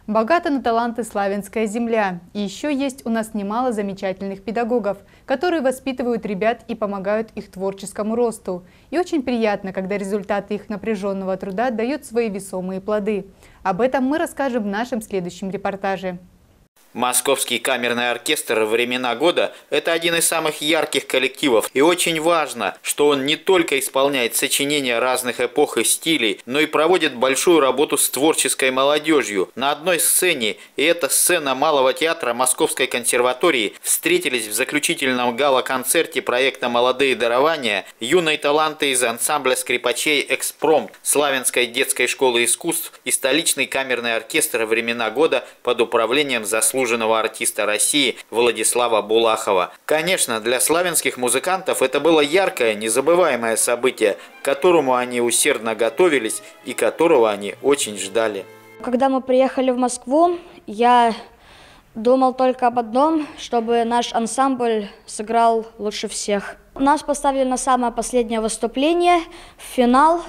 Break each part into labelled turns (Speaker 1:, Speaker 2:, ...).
Speaker 1: Богата на таланты славянская земля. И еще есть у нас немало замечательных педагогов, которые воспитывают ребят и помогают их творческому росту. И очень приятно, когда результаты их напряженного труда дают свои весомые плоды. Об этом мы расскажем в нашем следующем репортаже.
Speaker 2: Московский камерный оркестр «Времена года» – это один из самых ярких коллективов. И очень важно, что он не только исполняет сочинения разных эпох и стилей, но и проводит большую работу с творческой молодежью. На одной сцене, и это сцена Малого театра Московской консерватории, встретились в заключительном гала-концерте проекта «Молодые дарования» юные таланты из ансамбля скрипачей «Экспромт», Славянской детской школы искусств и столичный камерный оркестр «Времена года» под управлением заслуженного артиста России Владислава Булахова. Конечно, для славянских музыкантов это было яркое, незабываемое событие, к которому они усердно готовились и которого они очень ждали.
Speaker 3: Когда мы приехали в Москву, я думал только об одном, чтобы наш ансамбль сыграл лучше всех. Нас поставили на самое последнее выступление, в финал,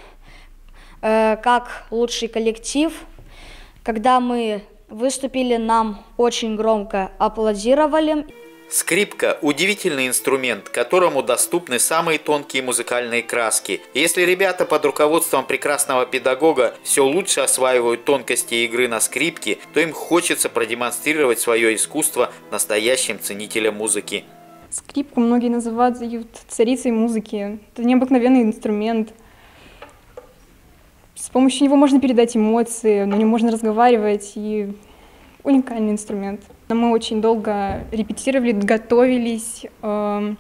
Speaker 3: как лучший коллектив. Когда мы выступили, нам очень громко аплодировали.
Speaker 2: Скрипка – удивительный инструмент, которому доступны самые тонкие музыкальные краски. Если ребята под руководством прекрасного педагога все лучше осваивают тонкости игры на скрипке, то им хочется продемонстрировать свое искусство настоящим ценителям музыки.
Speaker 4: Скрипку многие называют царицей музыки. Это необыкновенный инструмент. С помощью него можно передать эмоции, на нем можно разговаривать, и уникальный инструмент. Мы очень долго репетировали, готовились. Мы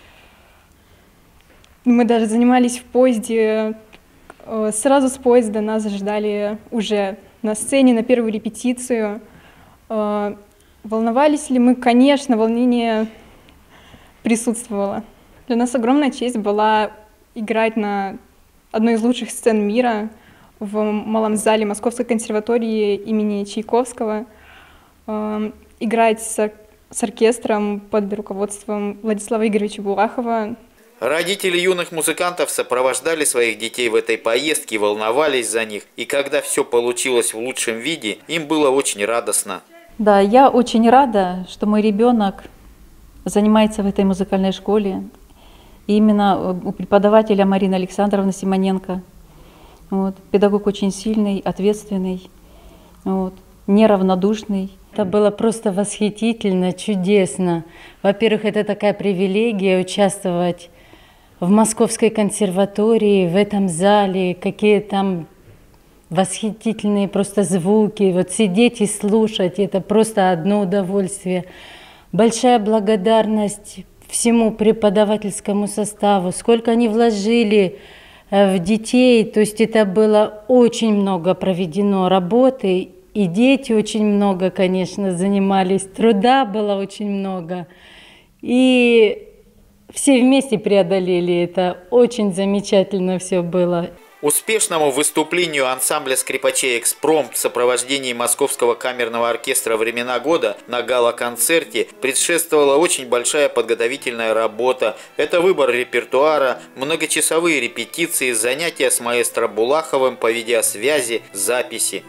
Speaker 4: даже занимались в поезде. Сразу с поезда нас ждали уже на сцене, на первую репетицию. Волновались ли мы? Конечно, волнение присутствовало. Для нас огромная честь была играть на одной из лучших сцен мира, в малом зале Московской консерватории имени Чайковского, играть с оркестром под руководством Владислава Игоревича Булахова.
Speaker 2: Родители юных музыкантов сопровождали своих детей в этой поездке, волновались за них. И когда все получилось в лучшем виде, им было очень радостно.
Speaker 5: Да, я очень рада, что мой ребенок занимается в этой музыкальной школе. И именно у преподавателя Марины Александровны Симоненко. Вот. Педагог очень сильный, ответственный, вот, неравнодушный.
Speaker 6: Это было просто восхитительно, чудесно. Во-первых, это такая привилегия участвовать в Московской консерватории, в этом зале, какие там восхитительные просто звуки. Вот сидеть и слушать, это просто одно удовольствие. Большая благодарность всему преподавательскому составу, сколько они вложили в детей, то есть это было очень много проведено работы, и дети очень много, конечно, занимались, труда было очень много, и все вместе преодолели это, очень замечательно все было.
Speaker 2: Успешному выступлению ансамбля скрипачей «Экспромт» в сопровождении Московского камерного оркестра «Времена года» на гала-концерте предшествовала очень большая подготовительная работа. Это выбор репертуара, многочасовые репетиции, занятия с маэстро Булаховым по видеосвязи, записи.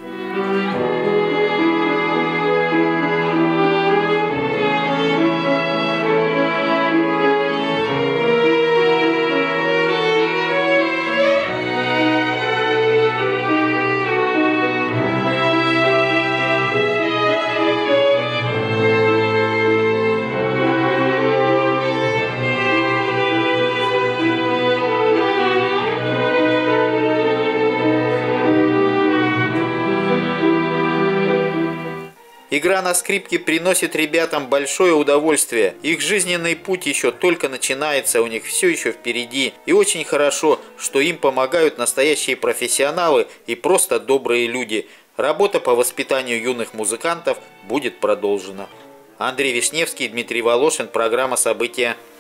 Speaker 2: Игра на скрипке приносит ребятам большое удовольствие. Их жизненный путь еще только начинается, у них все еще впереди. И очень хорошо, что им помогают настоящие профессионалы и просто добрые люди. Работа по воспитанию юных музыкантов будет продолжена. Андрей Вишневский, Дмитрий Волошин, программа «События».